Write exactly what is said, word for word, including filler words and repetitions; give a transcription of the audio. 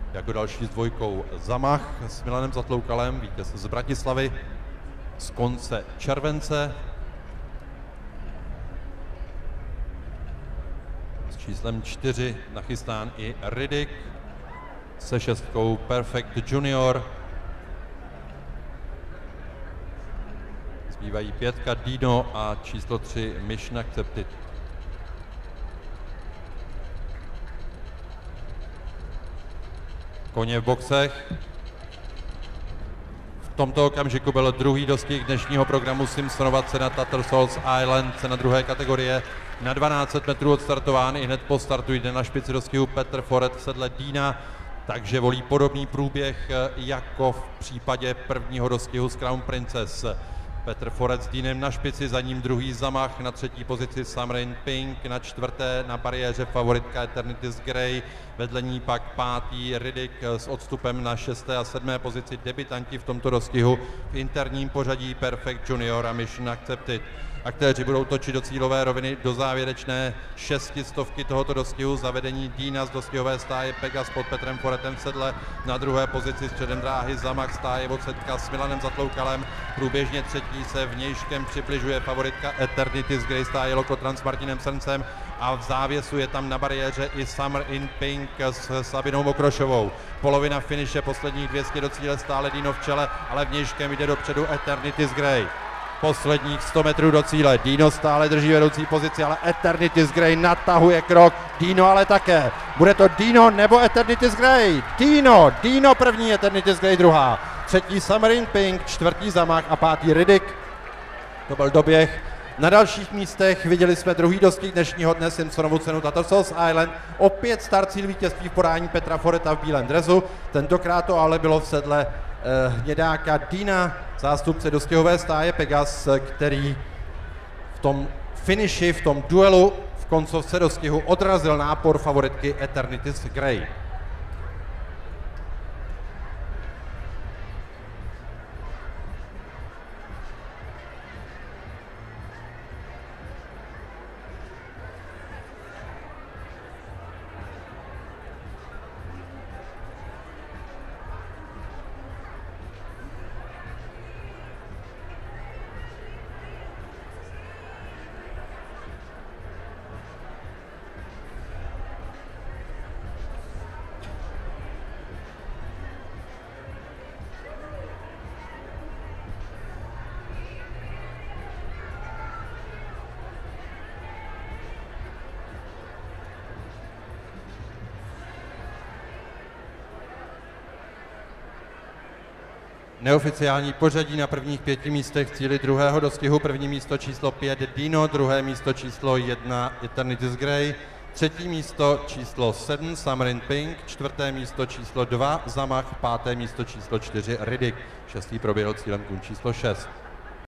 Jako další s dvojkou zamach s Milanem Zatloukalem, vítěz z Bratislavy z konce července. S číslem čtyři nachystán i Riddick se šestkou Perfect Junior. Zbývají pětka Dino a číslo tři Mission Accepted. Koně v boxech. V tomto okamžiku byl druhý dostih dnešního programu Simpsonova cena Tattersalls Island, cena druhé kategorie. Na dvanáct set metrů odstartován, i hned po startu jde na špici dostihu Petr Foret v sedle Dina, takže volí podobný průběh jako v případě prvního dostihu z Crown Princess. Petr Foret s Dínem na špici, za ním druhý zamach, na třetí pozici Summer in Pink, na čtvrté na bariéře favoritka Eternity's Grey, vedle ní pak pátý Riddick s odstupem na šesté a sedmé pozici debutanti v tomto dostihu v interním pořadí Perfect Junior a Mission Accepted. Aktéři budou točit do cílové roviny do závěrečné šestistovky tohoto dostihu. Zavedení Dína z dostihové stáje Pegas pod Petrem Foretem v sedle, na druhé pozici středem dráhy zamach stáje od setka s Milanem Zatloukalem. Průběžně třetí se vnějškem přibližuje favoritka Eternity's Grey stáje Lokotran s Martinem Srncem a v závěsu je tam na bariéře i Summer in Pink s Sabinou Mokrošovou. Polovina finiše, posledních dvě stě do cíle, stále Dino v čele, ale vnějškem jde dopředu Eternity's Grey. Posledních sto metrů do cíle, Dino stále drží vedoucí pozici, ale Eternity's Grey natahuje krok, Dino ale také. Bude to Dino nebo Eternity's Grey? Dino, Dino první, Eternity's Grey druhá. Třetí Summer in Pink, čtvrtý zamach a pátý Riddick. To byl doběh. Na dalších místech viděli jsme druhý dostih dnešního dne Simpsonovu cenu Tattersalls Island. Opět start cíl vítězství v podání Petra Foreta v bílém dresu. Tentokrát to ale bylo v sedle eh, hnědáka Dina, zástupce dostihové stáje Pegas, který v tom finiši, v tom duelu v koncovce dostihu odrazil nápor favoritky Eternity's Grey. Neoficiální pořadí na prvních pěti místech cíli druhého dostihu. První místo číslo pět Dino, druhé místo číslo jedna Eternity's Grey, třetí místo číslo sedm Summer in Pink, čtvrté místo číslo dva Zamach, páté místo číslo čtyři Riddick, šestý proběhl cílem kun číslo šest.